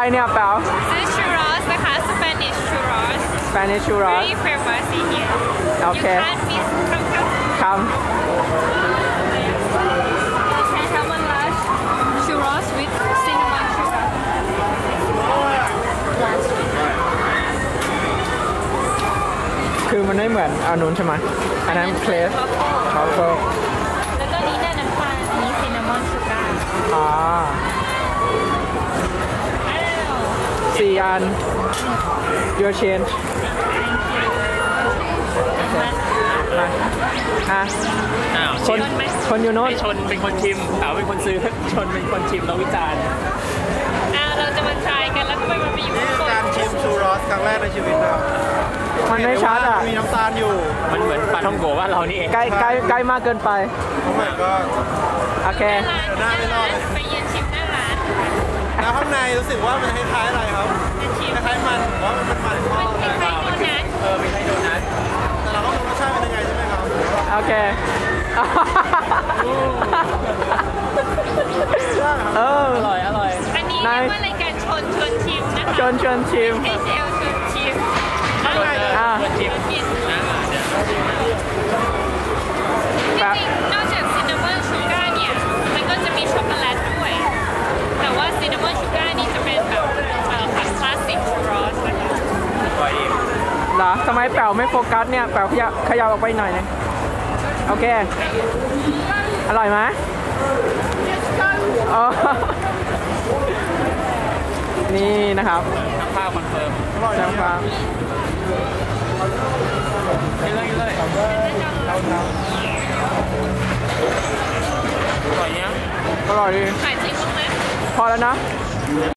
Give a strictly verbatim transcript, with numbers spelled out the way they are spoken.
เนี่ยแป๋วซื้อ churros นะคะ Spanish churros Spanish churros very famous in here โอเค you can't miss ครับ I have one large churros with cinnamon sugar คือมันไม่เหมือนเอานุนใช่ไหมอันนั้นเคลสเขาเฟิร์แล้วก็นี้ได้น้ำตาลอันนี้ cinnamon sugar อ๋อสี่อัน your change อ่ะคนคนอยู่โน้นชนเป็นคนชิมเต๋าเป็นคนซื้อชนเป็นคนชิมแล้ววิจารณ์อ่าเราจะมาทายกันแล้วทำไมมันไปอยู่ข้างบนการชิมชูรอสครั้งแรกในชีวิตครับมันไม่ชัดอ่ะมีน้ำตาลอยู่มันเหมือนปลาท่องโกะว่าเรานี่เองใกล้ใกล้ใกล้มากเกินไปโอ้ my god โอเคหน้าร้านไปยืนชิมหน้าร้านแล้วข้างในรู้สึกว่ามันคล้ายๆอะไรครับจะชิมคล้ายๆมันว่ามันเป็นมันทอดคล้ายๆโดนัทเออไม่ใช่โดนัทแต่เราก็ไม่รู้รสชาติเป็นยังไงใช่ไหมครับโอเค เอออร่อยอร่อยอันนี้เรียกว่ารายการชนชวนชิมนะคะชวนชวนชิมให้เซลชวนชิมข้างในเลยอ่ะชวนชิมกินนะเดี๋ยวจริงๆนอกจากซินนามอนชูการ์เนี่ยมันก็จะมีช็อกโกแลตด้วยแต่ว่าซินนามอนชูการ์นี่จะเป็นแบบเอ่อคลาสสิกชูโรสนะคะอร่อยดีเหรอทำไมแป๋วไม่โฟกัสเนี่ยแป๋วขยับขยับออกไปหน่อยนึงโอเค อร่อยไหมอ๋อนี่นะครับน้ำข้าวคอนเฟิร์มน้ำปลากินเลยกินเลยอร่อยเนี้ยอร่อยดีขายจริงบ้างไหมพอแล้วนะ